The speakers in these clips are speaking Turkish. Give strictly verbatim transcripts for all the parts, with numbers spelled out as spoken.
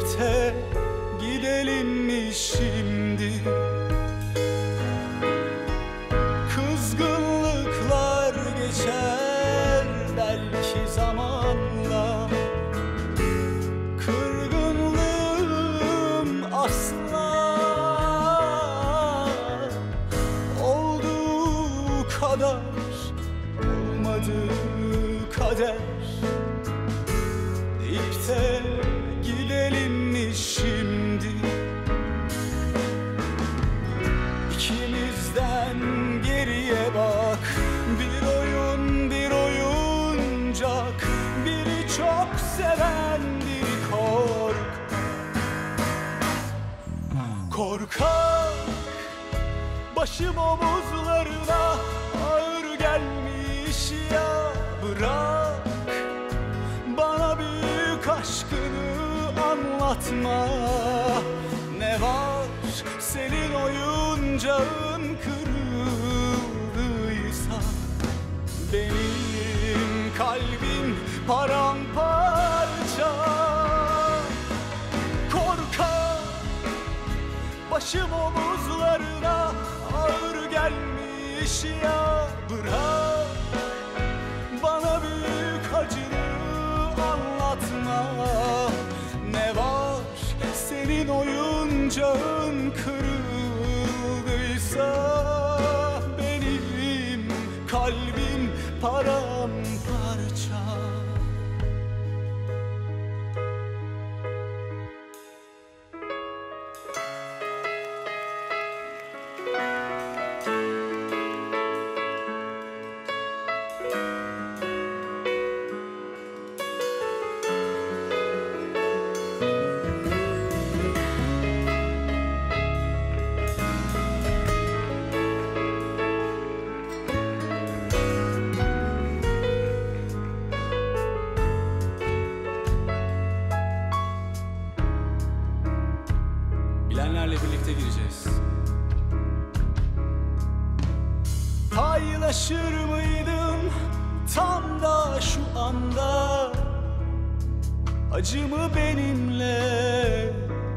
birlikte gidelim mi şimdi? Kızgınlıklar geçer belki zamanla, kırgınlığım asla olduğu kadar olmadığı kader deyip de gidelim mi şimdi? İkimizden geriye bak, bir oyun bir oyuncak, biri çok seven biri korkak. Korkak, başım omuzlarına ağır gelmiş ya, bırak bana büyük aşkını anlatma. Ne var senin oyuncağın kırıldıysa, benim kalbim paramparça. Korkak, başım omuzlarına ağır gelmiş ya, bırak bana büyük acını anlatma. Ne var senin oyuncağın kırıldıysa, benim kalbim paramparça. Bilenlerle birlikte gireceğiz. Paylaşır mıydım tam da şu anda acımı benimle?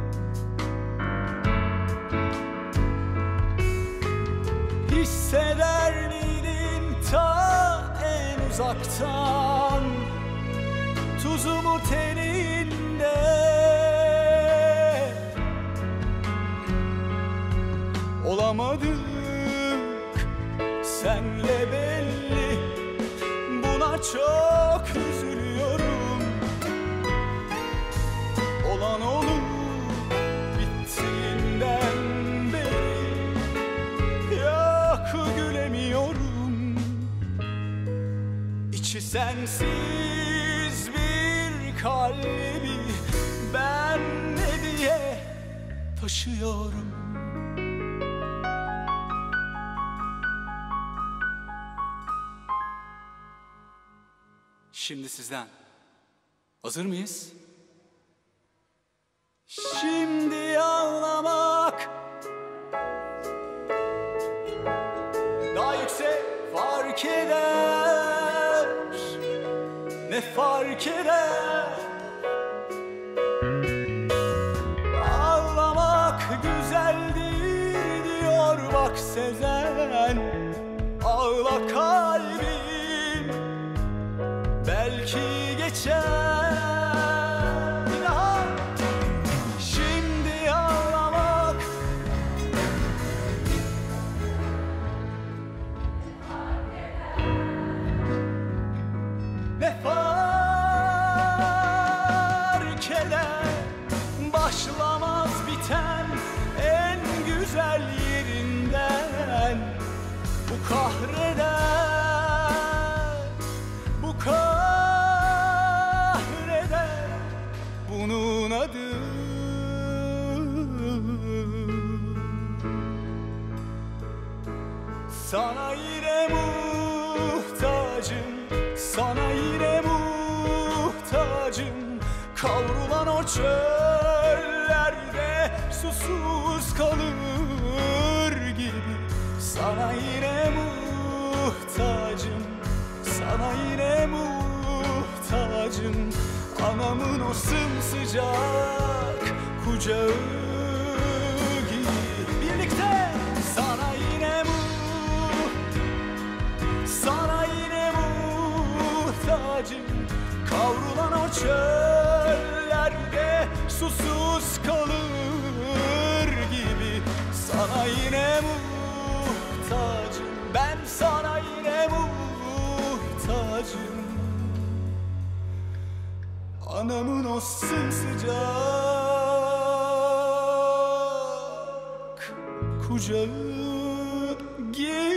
Hisseder miydin ta en uzaktan tuzumu teninde? Olamadık senle belli, buna çok üzülüyorum. Olan olup bittiğinden beri yok gülemiyorum. İçi sensiz bir kalbi ben ne diye taşıyorum. Şimdi sizden. Hazır mıyız? Şimdi ağlamak daha yüksek fark eder. Ne fark eder? Ağlamak güzeldir diyor bak Sezen. Ağla kalbim, belki geçer. Bir daha. Şimdi ağlamak ne fark eder? Başlamaz biten en güzel yerinden. Bu kahreder, bu kahreder, bunun adı sana yine muhtacım, sana yine muhtacım. Kavrulan o çöllerde susuz kalır gibi. Sana yine muhtacım, sana yine muhtacım. Anamın o sımsıcak kucağı gibi. Birlikte sana yine mu, sana yine muhtacım. Kavrulan o çöllerde susuz kalır gibi. Sana yine muhtacım, ben sana yine muhtacım. Anamın o sımsıcak kucağı gibi.